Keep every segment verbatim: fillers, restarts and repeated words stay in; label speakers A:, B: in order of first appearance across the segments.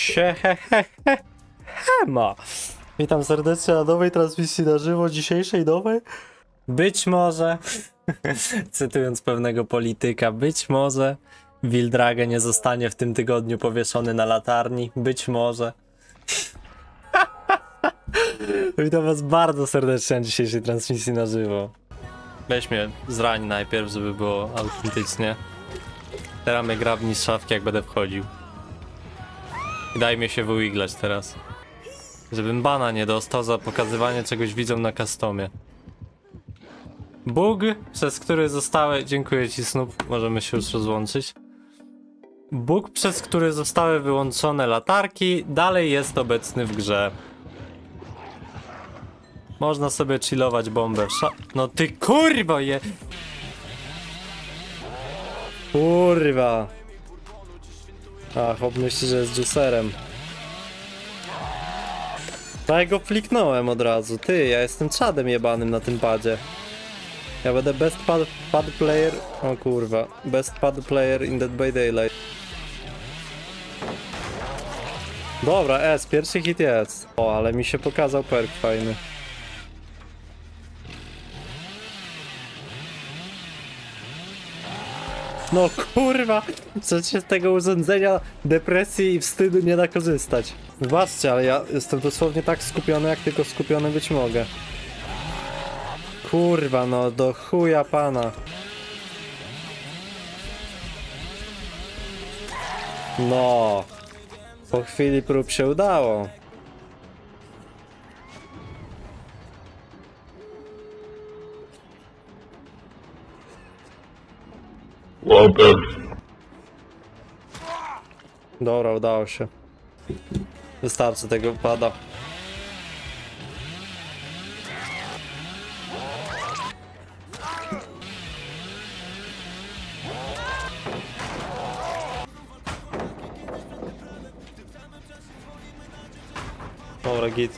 A: Siema! Witam serdecznie na nowej transmisji na żywo, dzisiejszej nowej. Być może, cytując pewnego polityka, być może Wildrage nie zostanie w tym tygodniu powieszony na latarni. Być może. Witam was bardzo serdecznie na dzisiejszej transmisji na żywo. Weź mnie zrań najpierw, żeby było autentycznie. Teraz mnie grabnij z szafki, jak będę wchodził. I daj mi się wyiglać teraz. Żebym bana nie dostał za pokazywanie czegoś widzom na customie. Bóg, przez który zostały... Dziękuję ci, Snoop, możemy się już rozłączyć. Bóg, przez który zostały wyłączone latarki, dalej jest obecny w grze. Można sobie chillować bombę w sza... No ty kurwa je... Kurwa. A, chłop myśli, że jest juicerem. Tak go fliknąłem od razu. Ty, ja jestem czadem jebanym na tym padzie. Ja będę best pad, pad player... O kurwa. Best pad player in Dead by Daylight. Dobra, S, pierwszy hit jest. O, ale mi się pokazał perk fajny. No kurwa, przecież z tego urządzenia depresji i wstydu nie da korzystać. Zobaczcie, ale ja jestem dosłownie tak skupiony, jak tylko skupiony być mogę. Kurwa, no do chuja pana. No, po chwili prób się udało.
B: Łapę.
A: Dobra, udało się. Wystarczy tego pada. Dobra, git.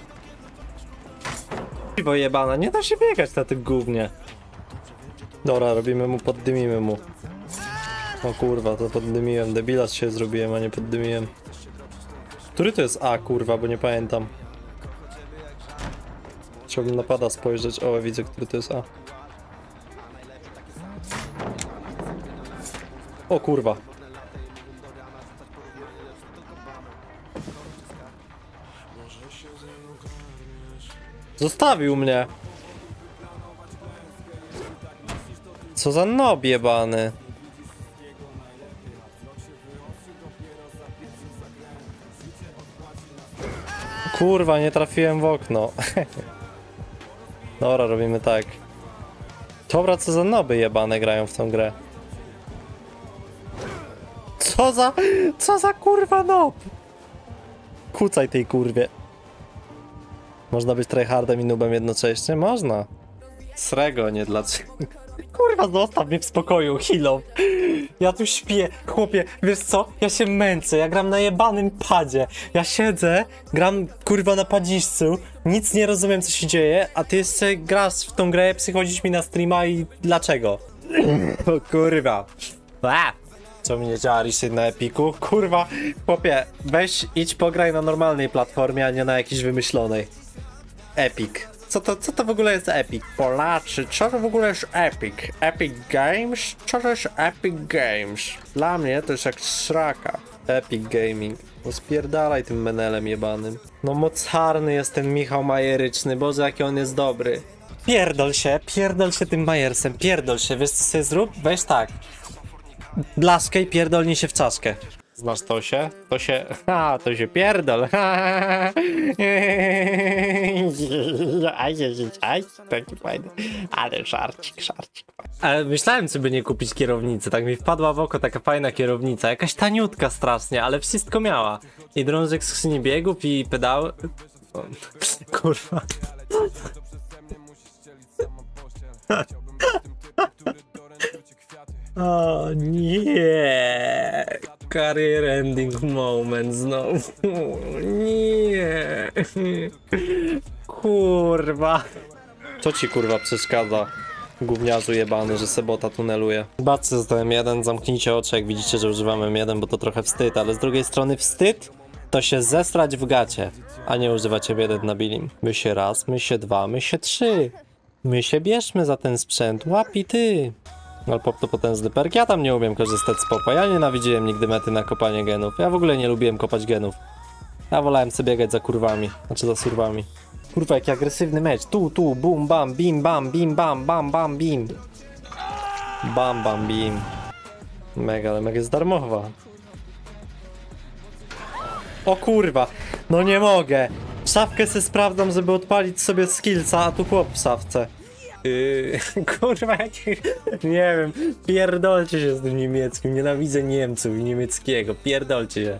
A: Piwo jebana, nie da się biegać na tym gównie. Dobra, robimy mu, poddymimy mu. O kurwa, to poddymiłem, debilas się zrobiłem, a nie poddymiłem. Który to jest A, kurwa, bo nie pamiętam. Chciałbym napada spojrzeć, o widzę, który to jest A. O kurwa. Zostawił mnie. Co za nob jebany. Kurwa, nie trafiłem w okno. Dobra, robimy tak. Dobra, co za noby jebane grają w tą grę. Co za... Co za kurwa nob? Kucaj tej kurwie. Można być tryhardem i nubem jednocześnie? Można. Srego, nie dlaczego. Kurwa, zostaw mnie w spokoju, chwilą. Ja tu śpię, chłopie, wiesz co? Ja się męczę, ja gram na jebanym padzie. Ja siedzę, gram kurwa na padziszcu, nic nie rozumiem, co się dzieje, a ty jeszcze grasz w tą grę, przychodzisz mi na streama i dlaczego? O kurwa. A! Co mi nie działa reset na Epiku? Kurwa, chłopie, weź idź pograj na normalnej platformie, a nie na jakiejś wymyślonej. Epic. Co to, co to w ogóle jest Epic? Polacy, co to w ogóle jest Epic? Epic Games? Co to jest Epic Games? Dla mnie to jest jak sraka. Epic Gaming. No spierdalaj tym menelem jebanym. No mocarny jest ten Michał Majeryczny, Boże jaki on jest dobry. Pierdol się, pierdol się tym Majersem, pierdol się, wiesz co sobie zrób? Weź tak. Blaszkę i pierdolnij się w czaszkę. Znasz to się? To się... Ha, to się pierdol. Aj, aj, taki fajny. Ale żarcik, żarcik. Ale myślałem, czy by nie kupić kierownicy. Tak mi wpadła w oko taka fajna kierownica. Jakaś taniutka strasznie, ale wszystko miała. I drążek skrzyni biegów i pedały. O, kurwa. O nie. Career ending moment znowu. Nie. Kurwa. Co ci kurwa przeszkadza? Gówniarzu jebany, że sebota tuneluje. Zobaczcie, zostałem jeden, zamknijcie oczy, jak widzicie, że używam M jeden, bo to trochę wstyd, ale z drugiej strony wstyd to się zesrać w gacie, a nie używać M jeden na bilim. My się raz, my się dwa, my się trzy. My się bierzmy za ten sprzęt, łapi ty. Ale pop to potężny perk. Ja tam nie umiem korzystać z popa. Ja nienawidziłem nigdy mety na kopanie genów. Ja w ogóle nie lubiłem kopać genów. Ja wolałem sobie biegać za kurwami. Znaczy za surwami. Kurwa, jaki agresywny mecz. Tu, tu, bum, bam, bim, bam, bim, bam, bam, bam, bim. Bam, bam, bim. Mega, ale mega jest darmowa. O kurwa, no nie mogę. Szafkę se sprawdzam, żeby odpalić sobie skillsa, a tu chłop w szafce. Yy, kurwa, nie wiem, pierdolcie się z tym niemieckim, nienawidzę Niemców i niemieckiego, pierdolcie się.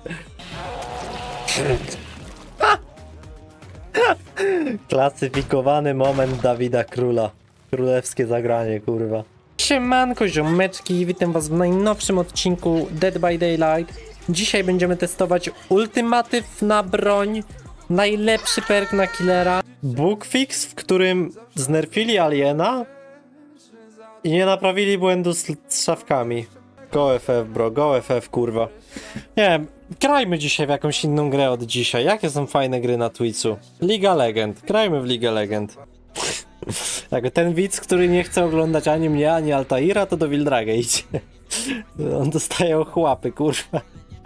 A: Klasyfikowany moment Dawida Króla. Królewskie zagranie, kurwa. Siemanko ziomeczki, witam was w najnowszym odcinku Dead by Daylight. Dzisiaj będziemy testować ultymatyw na broń, najlepszy perk na killera. Bugfix, w którym znerfili aliena i nie naprawili błędu z, z szafkami. Go F F bro, go F F kurwa. Nie wiem, grajmy dzisiaj w jakąś inną grę od dzisiaj. Jakie są fajne gry na Twitchu? Liga Legend, grajmy w Ligę Legend. Jak ten widz, który nie chce oglądać ani mnie, ani Altaira, to do Wildraga idzie. On dostaje ochłapy, kurwa.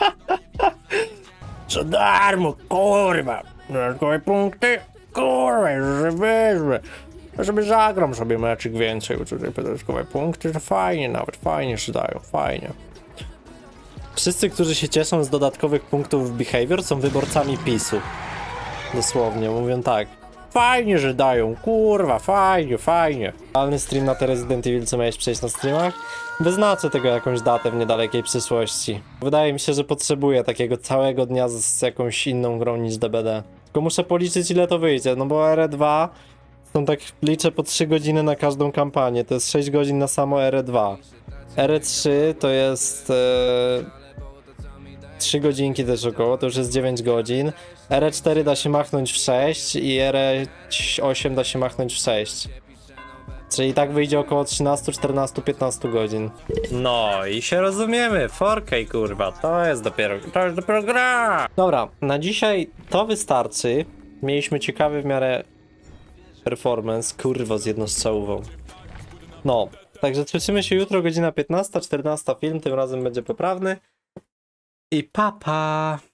A: Co darmo, kurwa. Dodatkowe punkty, kurwa, żeby, żeby zagram sobie meczyk więcej, bo tutaj dodatkowe punkty to fajnie, nawet fajnie się dają, fajnie. Wszyscy, którzy się cieszą z dodatkowych punktów w Behavior, są wyborcami PiSu. Dosłownie, mówią tak. Fajnie, że dają, kurwa, fajnie, fajnie. Realny stream na te Resident Evil, co miałeś przejść na streamach? Wyznaczę tego jakąś datę w niedalekiej przyszłości. Wydaje mi się, że potrzebuję takiego całego dnia z, z jakąś inną grą niż D B D. Tylko muszę policzyć, ile to wyjdzie, no bo R E dwa są tak, liczę po trzy godziny na każdą kampanię, to jest sześć godzin na samo R E dwa. R E trzy to jest... E... trzy godzinki też około, to już jest dziewięć godzin. R E cztery da się machnąć w sześć i R E osiem da się machnąć w sześć. Czyli tak wyjdzie około trzynaście, czternaście, piętnaście godzin. No i się rozumiemy, cztery K kurwa, to jest dopiero, to jest dopiero gra! Dobra, na dzisiaj to wystarczy. Mieliśmy ciekawy w miarę performance, kurwa z jednostrzałową. No, także słyszymy się jutro, godzina piętnasta, czternasta film, tym razem będzie poprawny. I papa!